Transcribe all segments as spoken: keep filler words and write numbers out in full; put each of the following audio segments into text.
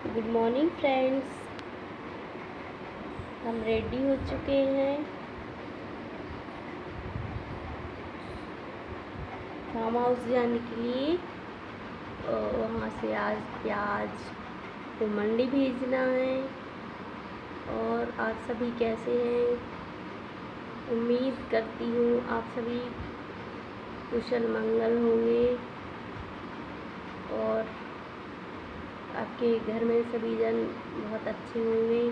Good morning friends, हम ready हो चुके हैं फार्म हाउस जाने के लिए। और वहाँ से आज प्याज को मंडी भेजना है। और आप सभी कैसे हैं? उम्मीद करती हूँ आप सभी कुशल मंगल होंगे और आपके घर में सभी जन बहुत अच्छे होंगे।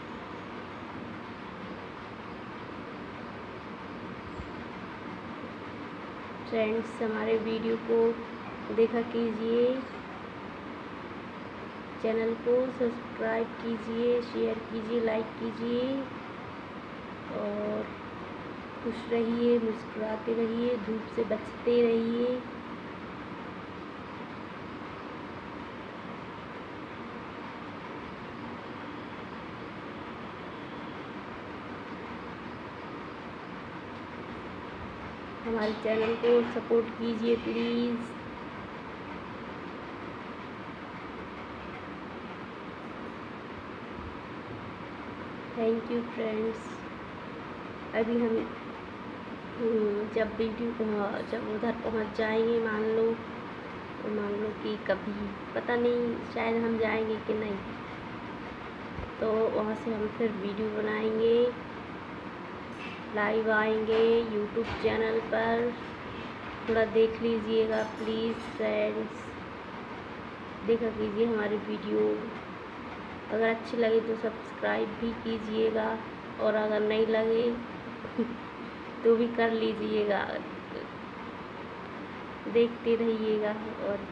फ्रेंड्स, हमारे वीडियो को देखा कीजिए, चैनल को सब्सक्राइब कीजिए, शेयर कीजिए, लाइक कीजिए और खुश रहिए, मुस्कुराते रहिए, धूप से बचते रहिए। हमारे चैनल को सपोर्ट कीजिए प्लीज़। Thank you friends. अभी हम जब वीडियो जब उधर पहुंच जाएंगे, मान लो मान लो कि कभी पता नहीं शायद हम जाएंगे कि नहीं, तो वहाँ से हम फिर वीडियो बनाएंगे, लाइव आएंगे यूट्यूब चैनल पर। थोड़ा देख लीजिएगा प्लीज़ फ्रेंड्स, देखा कीजिए हमारी वीडियो। अगर अच्छी लगे तो सब्सक्राइब भी कीजिएगा और अगर नहीं लगे तो भी कर लीजिएगा, देखते रहिएगा। और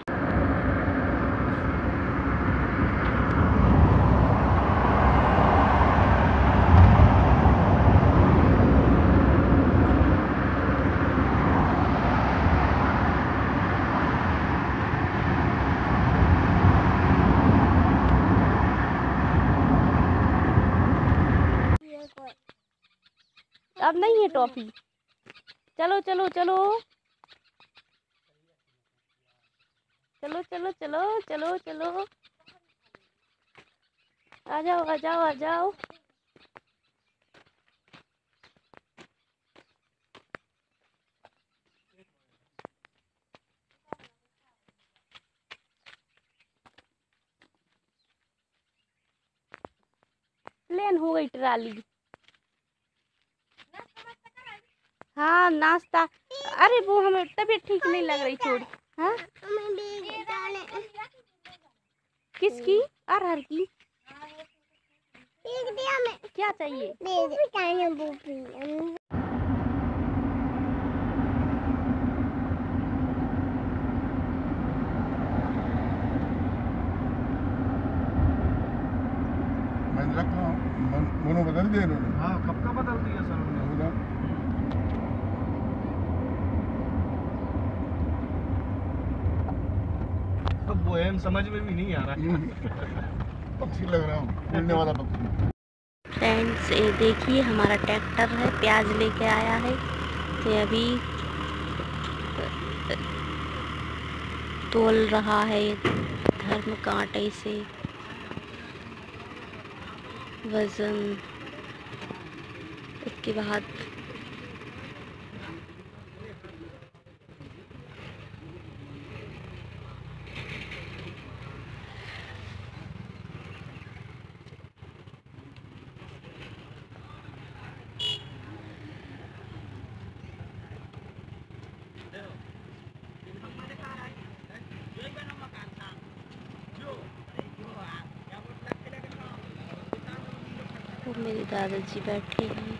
अब नहीं है टॉफी। चलो चलो चलो चलो चलो चलो चलो चलो आ जाओ आ जाओ आ जाओ। प्लेन हो गई ट्राली। हाँ नाश्ता, अरे वो हमें तबीयत ठीक नहीं लग रही थोड़ी। हाँ किसकी? अरहर की। क्या चाहिए? मैं रख रहा हूँ, मोनो बदल दिया इन्होंने। हाँ, कब का बदल दिया सर उन्होंने। अब वो एम समझ में भी नहीं आ रहा है। पक्षी लग रहा हूँ, उड़ने वाला पक्षी। फ्रेंड्स, ये देखिए हमारा ट्रैक्टर है, प्याज लेके आया है। तो अभी तोल रहा है धर्म कांटे से वजन। इसके बाद तो मेरे दादाजी बैठे हैं।